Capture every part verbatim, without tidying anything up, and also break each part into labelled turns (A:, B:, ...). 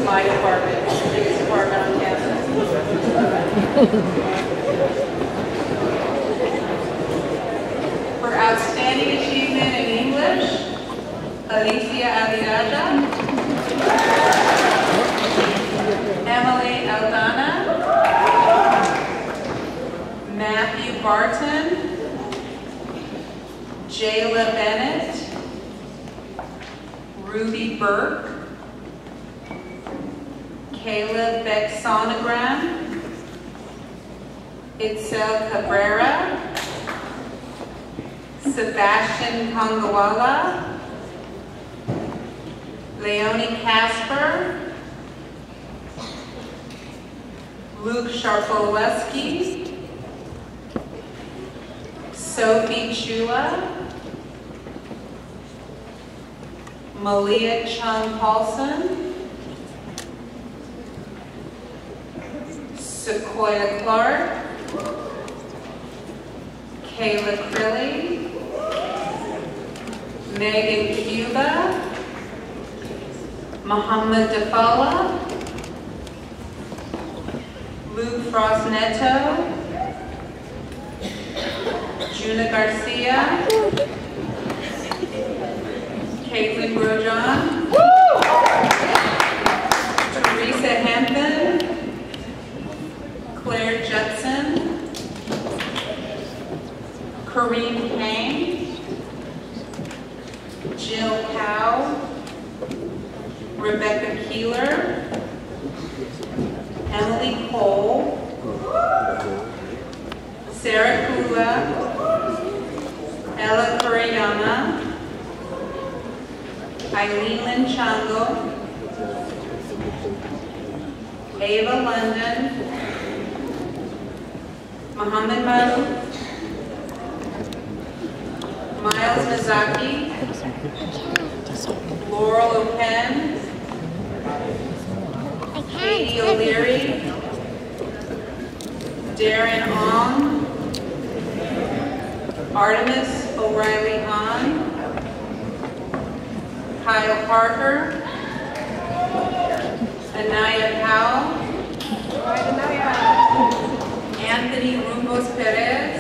A: my department. It's the biggest department on campus. For outstanding achievement in English, Alicia Aviaja, Emily Aldana, Matthew Barton, Jayla Bennett, Ruby Burke, Caleb Beck Sonogram, Itzel Cabrera, Sebastian Kongawala, Leonie Casper, Luke Sharpolewski, Sophie Chua, Malia Chung Paulson, Sequoia Clark, Kayla Crilly, Megan Cuba, Muhammad Dafala, Luke Frost Neto, Juna Garcia, Caitlin Grosjean, Teresa Hampton, Claire Judson, Kareem Kang, Jill Cow, Rebecca Keeler, Emily Cole, Sarah Kula, Ella Kuriyama, Eileen Lynn Chango, Ava London, Muhammad Maruf, Miles Mizaki, Laurel O'Pen, Katie O'Leary, Darren Ong, Artemis O'Reilly Hahn, Kyle Parker, Anaya Powell, Anthony Rumbos Perez,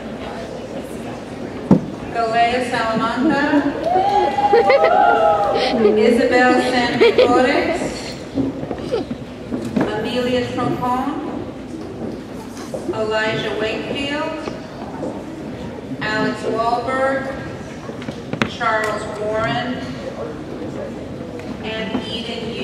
A: Galea Salamanca, Isabel Sanfilores, Amelia Troncon, Elijah Wakefield, Alex Wahlberg, Charles Warren, and Eden